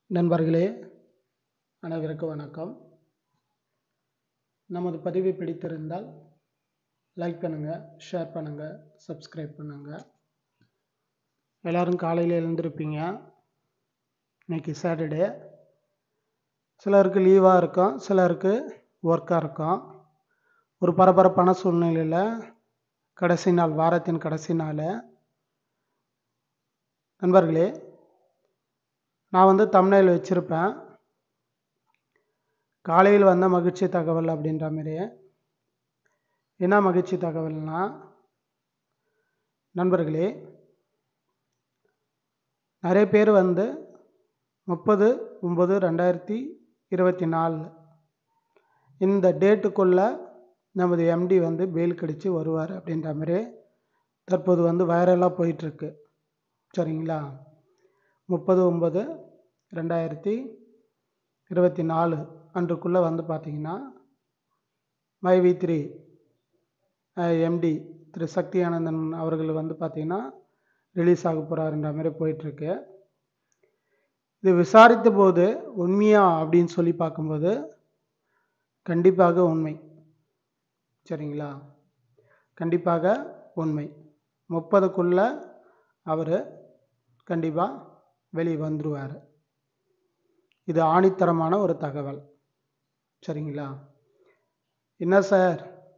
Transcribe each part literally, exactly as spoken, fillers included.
நண்பர்களே அனைவருக்கும் வணக்கம். நமது பதிவை பிடித்திருந்தால் லைக் பண்ணுங்கள், ஷேர் பண்ணுங்கள், சப்ஸ்கிரைப் பண்ணுங்கள். எல்லோரும் காலையில் எழுந்திருப்பீங்க. இன்றைக்கி சாட்டர்டே. சிலருக்கு லீவாக இருக்கும், சிலருக்கு ஒர்க்காக இருக்கும். ஒரு பரபரப்பான சூழ்நிலையில் கடைசி நாள், வாரத்தின் கடைசி நாள். நண்பர்களே, நான் வந்து தம்ப்நெயில் வச்சுருப்பேன், காலையில் வந்த மகிழ்ச்சி தகவல் அப்படின்ற மாதிரி. என்ன மகிழ்ச்சி தகவல்னா, நண்பர்களே, நிறைய பேர் வந்து முப்பது ஒம்பது ரெண்டாயிரத்தி இருபத்தி நாலு இந்த டேட்டுக்குள்ளே நமது எம்டி வந்து பெயில் கடிச்சு வருவார் அப்படின்ற மாதிரி தற்போது வந்து வைரலாக போயிட்டுருக்கு. சரிங்களா? முப்பது ஒம்பது ரெண்டாயிரத்தி இருபத்தி நாலு அன்றுக்குள்ளே வந்து பார்த்திங்கன்னா my V three MD Thiru Sakthi Anandan அவர்கள் வந்து பார்த்திங்கன்னா ரிலீஸ் ஆக போகிறாருன்ற மாதிரி போயிட்டுருக்கு. இது விசாரித்த போது உண்மையா அப்படின்னு சொல்லி பார்க்கும்போது கண்டிப்பாக உண்மை. சரிங்களா? கண்டிப்பாக உண்மை. முப்பதுக்குள்ளே அவர் கண்டிப்பாக வெளியே வந்துடுவார். இது ஆணித்தரமான ஒரு தகவல். சரிங்களா? என்ன சார்,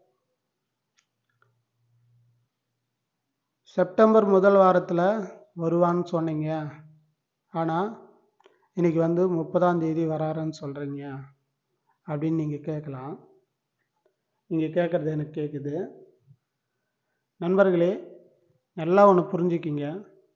செப்டம்பர் முதல் வாரத்தில் வருவான்னு சொன்னீங்க, ஆனால் இன்றைக்கி வந்து முப்பதாம் தேதி வராருன்னு சொல்கிறீங்க அப்படின்னு நீங்கள் கேட்கலாம். நீங்கள் கேட்குறது எனக்கு கேட்குது. நண்பர்களே, நல்லா ஒன்று புரிஞ்சுக்கிங்க.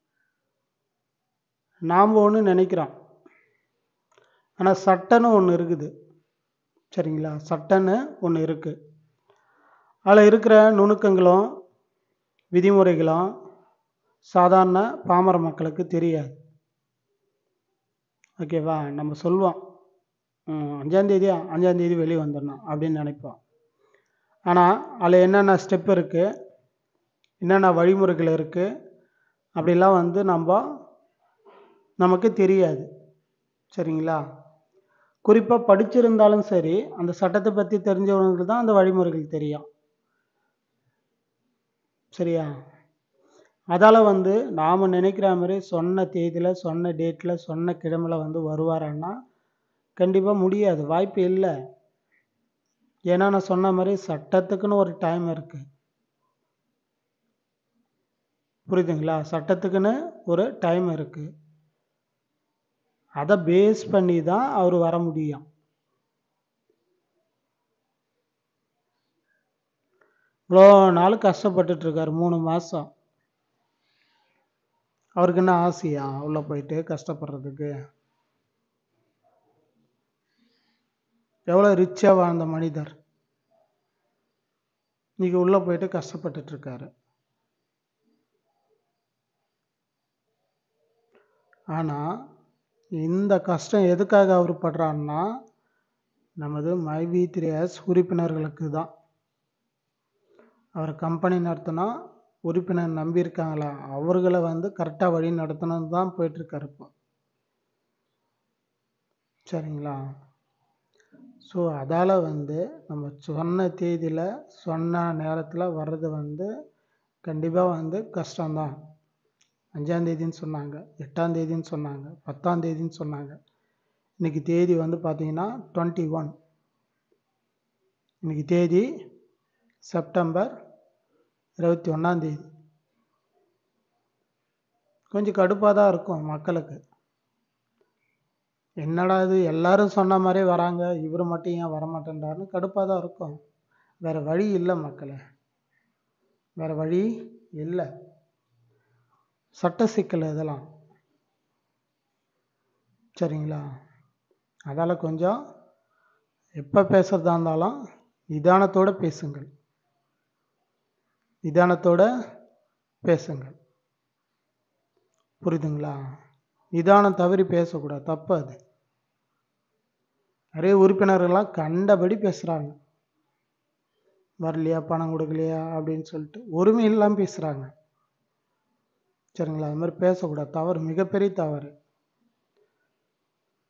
நாம் ஒன்று நினைக்கிறோம், ஆனால் சட்டன்னு ஒன்று இருக்குது. சரிங்களா? சட்டன்னு ஒன்று இருக்குது. அதில் இருக்கிற நுணுக்கங்களும் விதிமுறைகளும் சாதாரண பாமர மக்களுக்கு தெரியாது. ஓகேவா? நம்ம சொல்லுவோம் அஞ்சாந்தேதி அஞ்சாந்தேதி வெளியே வந்துடணும் அப்படின்னு நினைப்போம். ஆனால் அதில் என்னென்ன ஸ்டெப் இருக்குது, என்னென்ன வழிமுறைகள் இருக்குது அப்படிலாம் வந்து நம்ம நமக்கு தெரியாது. சரிங்களா? குறிப்பாக படிச்சிருந்தாலும் சரி, அந்த சட்டத்தை பற்றி தெரிஞ்சவங்களுக்கு தான் அந்த வழிமுறைகள் தெரியும். சரியா? அதால் வந்து நாம் நினைக்கிற மாதிரி சொன்ன தேதியில், சொன்ன டேட்டில், சொன்ன கிழமையில் வந்து வருவாரான்னா கண்டிப்பாக முடியாது, வாய்ப்பு இல்லை. ஏன்னா நான் சொன்ன மாதிரி சட்டத்துக்குன்னு ஒரு டைம் இருக்குது. புரியுதுங்களா? சட்டத்துக்குன்னு ஒரு டைம் இருக்குது. அதை பேஸ் பண்ணி தான் அவர் வர முடியும். இவ்வளோ நாள் கஷ்டப்பட்டுட்ருக்கார், மூணு மாதம். அவருக்கு என்ன ஆசையா உள்ளே போயிட்டு கஷ்டப்படுறதுக்கு? எவ்வளோ ரிச்சாக வாழ்ந்த மனிதர் இன்றைக்கி உள்ளே போயிட்டு கஷ்டப்பட்டுட்ருக்காரு. ஆனால் இந்த கஷ்டம் எதுக்காக அவர் படுறாருன்னா, நமது மை வி த்ரீ எஸ் உறுப்பினர்களுக்கு தான். அவர் கம்பெனி நடத்தினா உறுப்பினர் நம்பியிருக்காங்களா, அவர்களை வந்து கரெக்டாக வழி நடத்தணும்னு தான் போயிட்டுருக்காரு இப்போ. சரிங்களா? ஸோ அதால் வந்து நம்ம சொன்ன தேதியில் சொன்ன நேரத்தில் வர்றது வந்து கண்டிப்பாக வந்து கஷ்டம்தான். அஞ்சாந்தேதின்னு சொன்னாங்க, எட்டாந்தேதின்னு சொன்னாங்க, பத்தாந்தேதின்னு சொன்னாங்க. இன்றைக்கி தேதி வந்து பார்த்திங்கன்னா டுவெண்ட்டி ஒன். இன்றைக்கி தேதி செப்டம்பர் இருபத்தி ஒன்றாந்தேதி. கொஞ்சம் கடுப்பாக தான் இருக்கும் மக்களுக்கு. என்னடா இது, எல்லோரும் சொன்ன மாதிரி வராங்க, இவர் மட்டும் ஏன் வரமாட்டேன்றாருன்னு கடுப்பாக தான் இருக்கும். வேறு வழி இல்லை மக்களே, வேறு வழி இல்லை. சட்ட சிக்கல் இதெல்லாம். சரிங்களா? அதால் கொஞ்சம் எப்போ பேசுகிறதா இருந்தாலும் நிதானத்தோடு பேசுங்கள், நிதானத்தோடு பேசுங்கள். புரியுதுங்களா? நிதானம் தவறி பேசக்கூடாது, தப்பு அது. நிறைய உறுப்பினர்கள்லாம் கண்டபடி பேசுகிறாங்க, வரலையா, பணம் கொடுக்கலையா அப்படின்னு சொல்லிட்டு ஒருமை இல்லாமல் பேசுகிறாங்க. சரிங்களா? அது மாதிரி பேசக்கூடாது, தவறு, மிகப்பெரிய தவறு.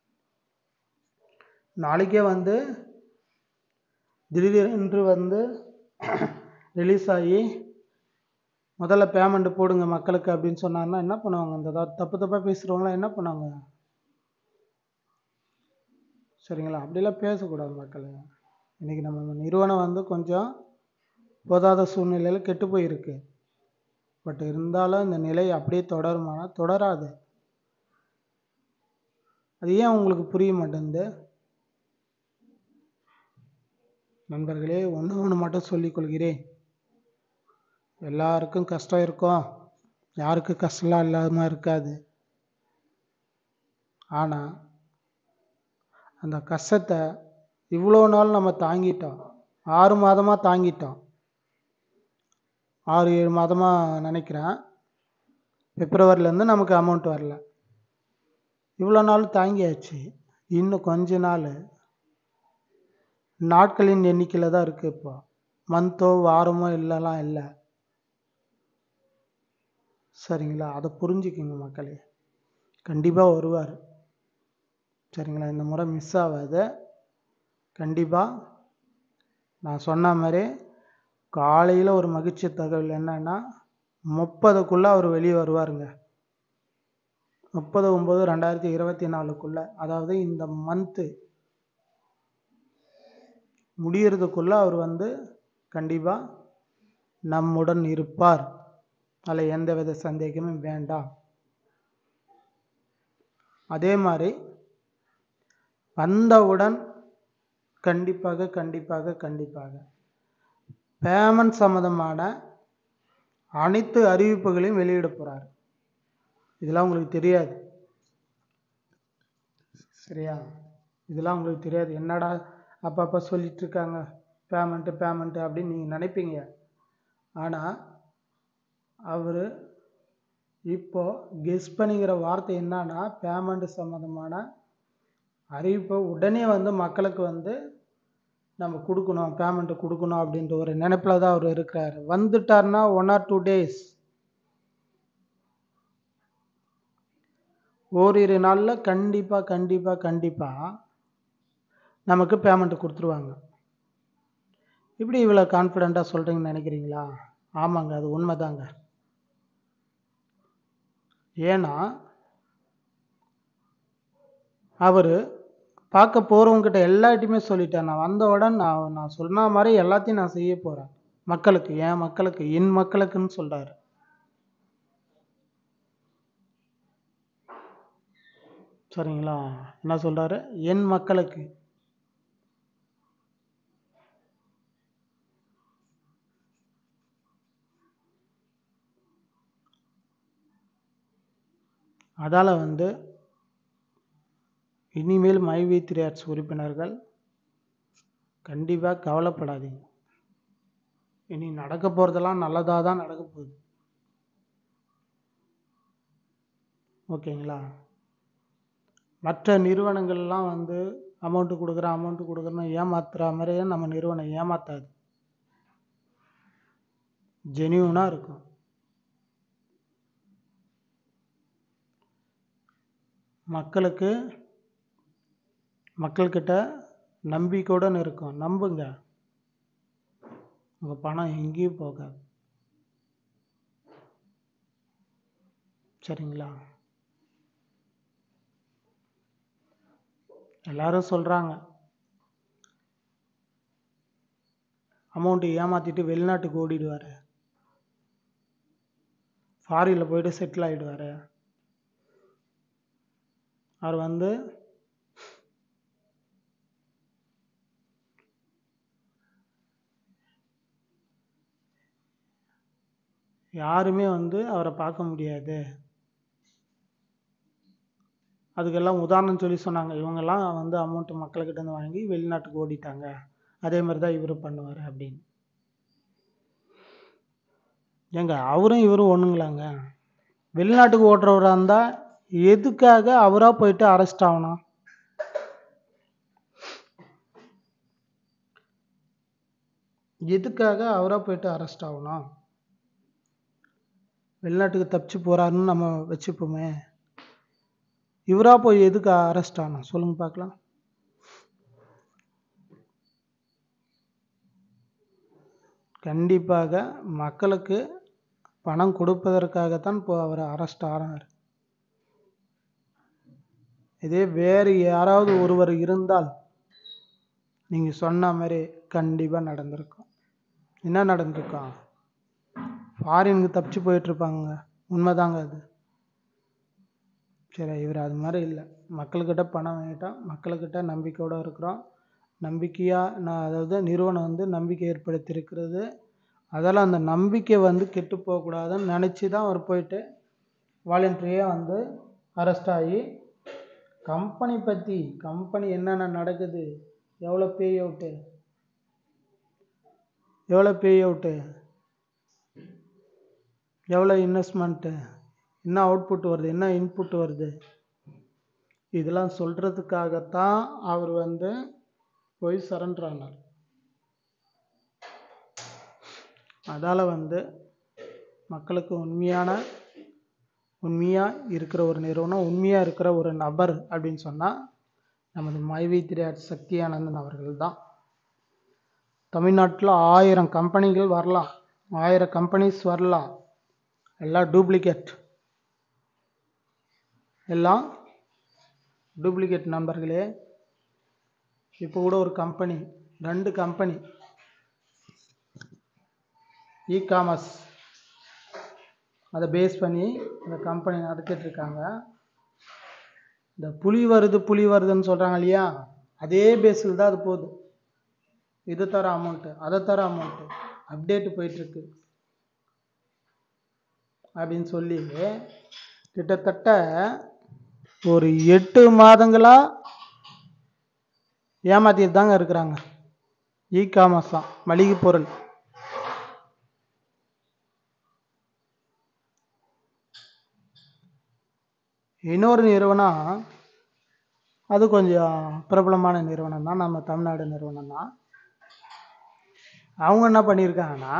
நாளைக்கே வந்து திடீரென்று வந்து ரிலீஸ் ஆகி முதல்ல பேமெண்ட் போடுங்க மக்களுக்கு அப்படின்னு சொன்னாங்கன்னா என்ன பண்ணுவாங்க? இந்த தப்பு தப்பாக பேசுகிறவங்களாம் என்ன பண்ணுவாங்க? சரிங்களா? அப்படிலாம் பேசக்கூடாது மக்கள். இன்றைக்கி நம்ம நிறுவனம் வந்து கொஞ்சம் போதாத சூழ்நிலையில் கெட்டு போயிருக்கு. பட் இருந்தாலும் இந்த நிலை அப்படியே தொடருமானா தொடராது. அது ஏன் உங்களுக்கு புரிய மாட்டேங்குது? நண்பர்களே, ஒன்று ஒன்று மட்டும் சொல்லிக்கொள்கிறேன். எல்லாருக்கும் கஷ்டம் இருக்கும், யாருக்கு கஷ்டம்லாம் இல்லாமல் இருக்காது. ஆனால் அந்த கஷ்டத்தை இவ்வளோ நாள் நம்ம தாங்கிட்டோம். ஆறு மாதமாக தாங்கிட்டோம். ஆறு ஏழு மாதமாக நினைக்கிறேன். பிப்ரவரிலேருந்து நமக்கு அமௌண்ட் வரல. இவ்வளோ நாள் தாங்கியாச்சு. இன்னும் கொஞ்ச நாள் நாட்களின் எண்ணிக்கையில் தான் இருக்குது. இப்போ மந்த்தோ வாரமோ இல்லைலாம் இல்லை. சரிங்களா? அதை புரிஞ்சுக்குங்க மக்களே. கண்டிப்பாக வருவார். சரிங்களா? இந்த முறை மிஸ் ஆகாது. கண்டிப்பாக நான் சொன்ன மாதிரி காலையில் ஒரு மகிழ்ச்சி தகவல் என்னன்னா, முப்பதுக்குள்ளே அவர் வெளியே வருவாருங்க. முப்பது ஒம்பது ரெண்டாயிரத்தி இருபத்தி நாலுக்குள்ளே, அதாவது இந்த மந்த்து முடியறதுக்குள்ளே அவர் வந்து கண்டிப்பாக நம்முடன் இருப்பார். அதில் எந்தவித சந்தேகமும் வேண்டாம். அதே மாதிரி வந்தவுடன் கண்டிப்பாக கண்டிப்பாக கண்டிப்பாக பேமெண்ட் சம்மந்தமான அனைத்து அறிவிப்புகளையும் வெளியிட போகிறார். இதெல்லாம் உங்களுக்கு தெரியாது. சரியா? இதெல்லாம் உங்களுக்கு தெரியாது. என்னடா அப்பப்போ சொல்லிட்டு இருக்காங்க பேமெண்ட்டு பேமெண்ட்டு அப்படின்னு நீங்கள் நினைப்பீங்க. ஆனால் அவர் இப்போ கெஸ் பண்ணிக்கிற வார்த்தை என்னன்னா, பேமெண்ட் சம்மந்தமான அறிவிப்பை உடனே வந்து மக்களுக்கு வந்து நம்ம கொடுக்கணும், பேமெண்ட்டு கொடுக்கணும் அப்படின்ற ஒரு நினைப்பில் தான் அவர் இருக்கிறார். வந்துட்டார்னா ஒன் ஆர் டூ டேஸ் ஓரிரு நாளில் கண்டிப்பாக கண்டிப்பாக கண்டிப்பாக நமக்கு பேமெண்ட்டு கொடுத்துருவாங்க. இப்படி இவ்வளோ கான்ஃபிடெண்ட்டாக சொல்கிறீங்கன்னு நினைக்கிறீங்களா? ஆமாங்க, அது உண்மைதாங்க. ஏன்னா அவர் பார்க்க போகிறவங்ககிட்ட எல்லாத்தையுமே சொல்லிட்டேன். நான் வந்தவுடன் நான் நான் சொன்ன மாதிரி எல்லாத்தையும் நான் செய்ய போகிறேன். மக்களுக்கு, என் மக்களுக்கு, என் மக்களுக்குன்னு சொல்கிறாரு. சரிங்களா? என்ன சொல்கிறாரு? என் மக்களுக்கு. அதால் வந்து இனிமேல் மைவி த்ரீ ஆர்ட்ஸ் உறுப்பினர்கள் கண்டிப்பாக கவலைப்படாதீங்க. இனி நடக்க போகிறதெல்லாம் நல்லதாக தான் நடக்க போகுது. ஓகேங்களா? மற்ற நிறுவனங்கள்லாம் வந்து அமௌண்ட்டு கொடுக்குறேன் அமௌண்ட்டு கொடுக்குறேன்னு ஏமாத்துகிற மாதிரியே நம்ம நிறுவனம் ஏமாத்தாது. ஜெனியூனாக இருக்கும். மக்களுக்கு மக்கள்கிட்ட நம்பிக்கையுடன் இருக்கும். நம்புங்க, உங்கள் பணம் எங்கேயும் போகாது. சரிங்களா? எல்லாரும் சொல்கிறாங்க அமௌண்ட்டு ஏமாற்றிட்டு வெளிநாட்டுக்கு ஓடிடுவார், ஃபாரினில் போய்ட்டு செட்டில் ஆகிடுவார். அவர் வந்து யாருமே வந்து அவரை பார்க்க முடியாது. அதுக்கெல்லாம் உதாரணம் சொல்லி சொன்னாங்க. இவங்கெல்லாம் வந்து அமௌண்ட்டு மக்கள்கிட்டேருந்து வாங்கி வெளிநாட்டுக்கு ஓடிட்டாங்க, அதே மாதிரி தான் இவர் பண்ணுவார் அப்படின்னு. ஏங்க, அவரும் இவரும் ஒன்றுங்களாங்க? வெளிநாட்டுக்கு ஓட்டுறவராக இருந்தால் எதுக்காக அவராக போயிட்டு அரெஸ்ட் ஆகணும்? எதுக்காக அவராக போயிட்டு அரெஸ்ட் ஆகணும்? வெளிநாட்டுக்கு தப்பிச்சு போகிறாருன்னு நம்ம வச்சுப்போமே, இவராக போய் எதுக்கு அரெஸ்ட் ஆகணும் சொல்லுங்க பார்க்கலாம். கண்டிப்பாக மக்களுக்கு பணம் கொடுப்பதற்காகத்தான் இப்போ அவர் அரெஸ்ட் ஆனார். இதே வேறு யாராவது ஒருவர் இருந்தால் நீங்கள் சொன்ன மாதிரி கண்டிப்பாக நடந்திருக்கும். என்ன நடந்திருக்கும்? ஃபாரினுக்கு தப்பிச்சு போயிட்டுருப்பாங்க. உண்மைதாங்க அது. சரி, இவர் அது மாதிரி இல்லை. மக்கள்கிட்ட பணம் வாங்கிட்டோம், மக்கள்கிட்ட நம்பிக்கையோடு இருக்கிறோம். நம்பிக்கையாக நான் அதாவது நிறுவனம் வந்து நம்பிக்கை ஏற்படுத்தியிருக்கிறது. அதெல்லாம் அந்த நம்பிக்கை வந்து கெட்டு போகக்கூடாதுன்னு நினச்சி தான் அவர் போயிட்டு வாலண்டரியாக வந்து அரெஸ்ட் ஆகி கம்பெனி பற்றி கம்பெனி என்னென்ன நடக்குது, எவ்வளோ பே அவுட்டு எவ்வளோ பே அவுட்டு எவ்வளோ இன்வெஸ்ட்மெண்ட்டு, என்ன அவுட்புட் வருது, என்ன இன்புட் வருது, இதெல்லாம் சொல்கிறதுக்காகத்தான் அவர் வந்து போய் சரண்டர் ஆனார். அதால் வந்து மக்களுக்கு உண்மையான உண்மையாக இருக்கிற ஒரு நிறுவனம், உண்மையாக இருக்கிற ஒரு நபர் அப்படின்னு சொன்னால் நமது மைவி த்ரீ ஆர்ட்ஸ் சக்தி ஆனந்தன் அவர்கள் தான். தமிழ்நாட்டில் ஆயிரம் கம்பெனிகள் வரலாம், ஆயிரம் கம்பெனிஸ் வரலாம், எல்லாம் டூப்ளிகேட், எல்லாம் டூப்ளிகேட் நண்பர்களே. இப்போ கூட ஒரு கம்பெனி, ரெண்டு கம்பெனி இ காமர்ஸ் அதை பேஸ் பண்ணி அந்த கம்பெனி நடத்திட்டுருக்காங்க. இந்த புலி வருது புலி வருதுன்னு சொல்கிறாங்க இல்லையா, அதே பேஸில் தான் அது போகுது. இது தர அமௌண்ட்டு, அதை தர அமௌண்ட்டு, அப்டேட்டு போயிட்டுருக்கு அப்படின்னு சொல்லி கிட்டத்தட்ட ஒரு எட்டு மாதங்களாக ஏமாற்றிட்டு தாங்க இருக்கிறாங்க. இ காமர்ஸ் தான், மளிகை பொருள். இன்னொரு நிறுவனம், அது கொஞ்சம் பிரபலமான நிறுவனம் தான், நம்ம தமிழ்நாடு நிறுவனம் தான். அவங்க என்ன பண்ணியிருக்காங்கன்னா,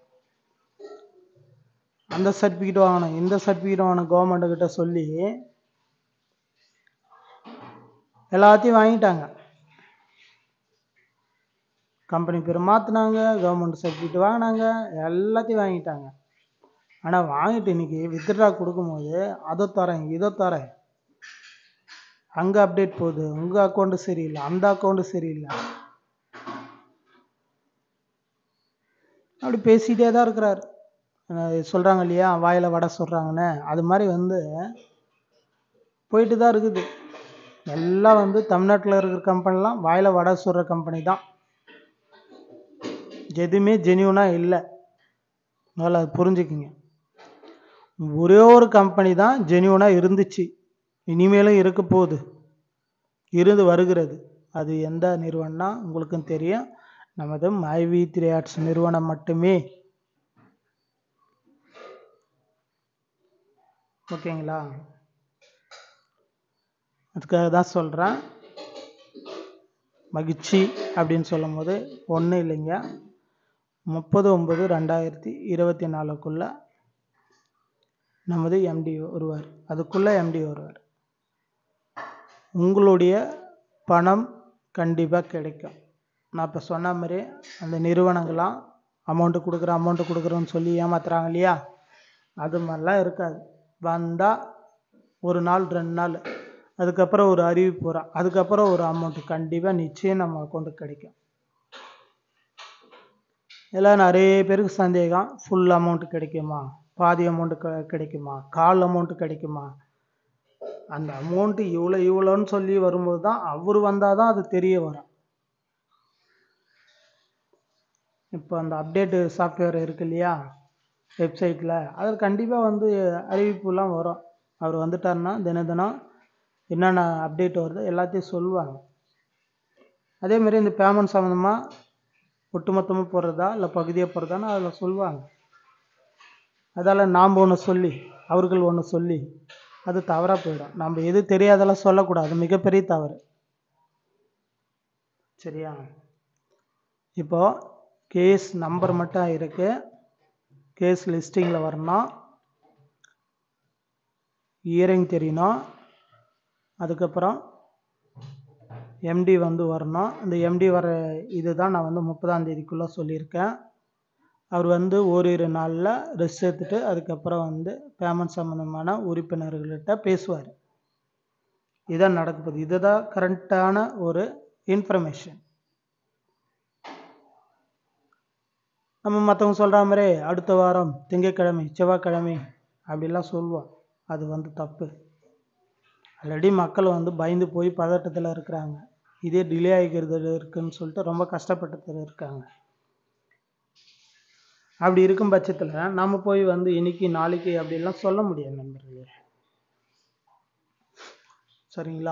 அந்த சர்டிஃபிகேட் வாங்கணும், இந்த சர்டிஃபிகேட் வாங்கணும் கவர்மெண்ட்டுக்கிட்ட சொல்லி எல்லாத்தையும் வாங்கிட்டாங்க. கம்பெனி பேர் மாற்றினாங்க, கவர்மெண்ட் சர்டிஃபிகேட் வாங்கினாங்க, எல்லாத்தையும் வாங்கிட்டாங்க. ஆனால் வாங்கிட்டு இன்றைக்கி வித்ட்ரா கொடுக்கும்போது அதை தரேன் இதை தரேன், அங்கே அப்டேட் போகுது, உங்கள் அக்கௌண்ட்டு சரியில்லை, அந்த அக்கௌண்ட்டு சரியில்லை, அப்படி பேசிகிட்டே தான் இருக்கிறார். சொல்கிறாங்க இல்லையா, வாயில் வடை சொல்கிறாங்கன்னு, அது மாதிரி வந்து போயிட்டு தான் இருக்குது. எல்லாம் வந்து தமிழ்நாட்டில் இருக்கிற கம்பெனிலாம் வாயில் வடை சொல்கிற கம்பெனி தான், எதுவுமே ஜென்யூனாக இல்லை. அதனால் அது புரிஞ்சுக்குங்க. ஒரே ஒரு கம்பெனி தான் ஜென்யூனாக இருந்துச்சு, இனிமேலும் இருக்க போகுது, இருந்து வருகிறது. அது எந்த நிறுவனம்னா உங்களுக்கும் தெரியும், நமது மைவி த்ரீ ஆர்ட்ஸ் நிறுவனம் மட்டுமே. ஓகேங்களா? அதுக்காக தான் சொல்கிறேன். மகிழ்ச்சி அப்படின்னு சொல்லும் போது ஒன்றும் இல்லைங்க, முப்பது ஒம்பது ரெண்டாயிரத்தி இருபத்தி நாலுக்குள்ளே நமது எம்டி வருவார், அதுக்குள்ளே எம்டி வருவார். உங்களுடைய பணம் கண்டிப்பாக கிடைக்கும். நான் இப்போ சொன்ன மாதிரி அந்த நிறுவனங்களாம் அமௌண்ட்டு கொடுக்குறேன் அமௌண்ட்டு கொடுக்குறோன்னு சொல்லி ஏமாத்துறாங்க இல்லையா, அது மாதிரிலாம் இருக்காது. வந்தால் ஒரு நாள் ரெண்டு நாள், அதுக்கப்புறம் ஒரு அறிவிப்பு வரும், அதுக்கப்புறம் ஒரு அமௌண்ட்டு கண்டிப்பாக நிச்சயம் நம்ம அக்கௌண்ட்டுக்கு கிடைக்கும். எல்லாம் நிறைய பேருக்கு சந்தேகம், ஃபுல் அமௌண்ட்டு கிடைக்குமா, பாதி அமௌண்ட்டு கிடைக்குமா, கால் அமௌண்ட்டு கிடைக்குமா. அந்த அமௌண்ட்டு இவ்வளோ இவ்வளோன்னு சொல்லி வரும்போது தான், அவர் வந்தால் தான் அது தெரிய வரும். இப்போ அந்த அப்டேட்டு சாஃப்ட்வேர் இருக்கு இல்லையா வெப்சைட்டில், அதில் கண்டிப்பாக வந்து அறிவிப்புலாம் வரும். அவர் வந்துட்டார்னா தினம் தினம் என்னென்ன அப்டேட் வருதோ எல்லாத்தையும் சொல்லுவாங்க. அதேமாரி இந்த பேமெண்ட் சம்மந்தமாக ஒட்டுமொத்தமாக போடுறதா இல்லை பகுதியாக போடுறதான்னு அதில் சொல்லுவாங்க. அதால் நாம் ஒன்று சொல்லி அவர்கள் ஒன்று சொல்லி அது தவறாக போயிடும். நம்ம எது தெரியாதெல்லாம் சொல்லக்கூடாது, மிகப்பெரிய தவறு. சரியா? இப்போது கேஸ் நம்பர் மட்டும் இருக்குது, கேஸ் லிஸ்டிங்கில் வரணும், இயரிங் தெரியணும், அதுக்கப்புறம் எம்டி வந்து வரணும். இந்த எம்டி வர இது தான் நான் வந்து முப்பதாம் தேதிக்குள்ளே சொல்லியிருக்கேன். அவர் வந்து ஓரிரு நாளில் ரெஸ்ட் எடுத்துட்டு அதுக்கப்புறம் வந்து பேமெண்ட் சம்மந்தமான உறுப்பினர்கள்கிட்ட பேசுவார். இதான் நடக்க போகுது. இதுதான் கரெக்டான ஒரு இன்ஃபர்மேஷன். நம்ம மற்றவங்க சொல்கிற மாதிரி அடுத்த வாரம் திங்கட்கிழமை செவ்வாய்க்கிழமை அப்படிலாம் சொல்லுவோம். அது வந்து தப்பு. ஆல்ரெடி மக்கள் வந்து பயந்து போய் பதட்டத்தில் இருக்கிறாங்க. இதே டிலே ஆகிக்கிறது இருக்குன்னு சொல்லிட்டு ரொம்ப கஷ்டப்பட்டு இருக்காங்க. அப்படி இருக்கும் பட்சத்தில் நம்ம போய் வந்து இன்னைக்கு நாளைக்கு அப்படிலாம் சொல்ல முடியாது நண்பர்களே. சரிங்களா?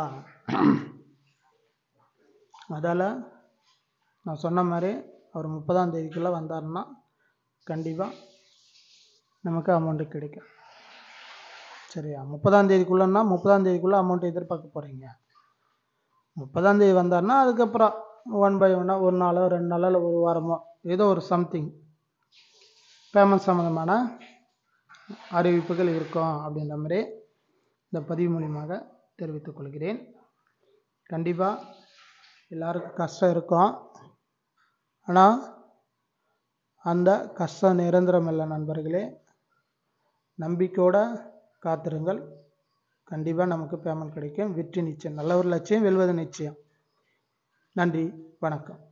அதால் நான் சொன்ன மாதிரி அவர் முப்பதாம் தேதிக்குள்ளே வந்தாருன்னா கண்டிப்பாக நமக்கு அமௌண்ட்டு கிடைக்கும். சரியா? முப்பதாம் தேதிக்குள்ளேன்னா முப்பதாம் தேதிக்குள்ளே அமௌண்ட் எதிர்பார்க்க போகிறீங்க. முப்பதாம் தேதி வந்தார்னா அதுக்கப்புறம் ஒன் பை ஒன்னாக ஒரு நாளோ ரெண்டு நாளோ இல்லை ஒரு வாரமோ ஏதோ ஒரு சம்திங் பேமெண்ட் சம்மந்தமான அறிவிப்புகள் இருக்கும் அப்படின்ற மாதிரி இந்த பதிவு மூலியமாக தெரிவித்துக் கொள்கிறேன். கண்டிப்பாக எல்லாருக்கும் கஷ்டம் இருக்கும். ஆனால் அந்த கஷ்டம் நிரந்தரம் இல்லை நண்பர்களே. நம்பிக்கையோடு காத்திருங்கள். கண்டிப்பாக நமக்கு பேமெண்ட் கிடைக்கும். வெற்றி நிச்சயம். நல்ல ஒரு லட்சியம் வெல்வது நிச்சயம். நன்றி, வணக்கம்.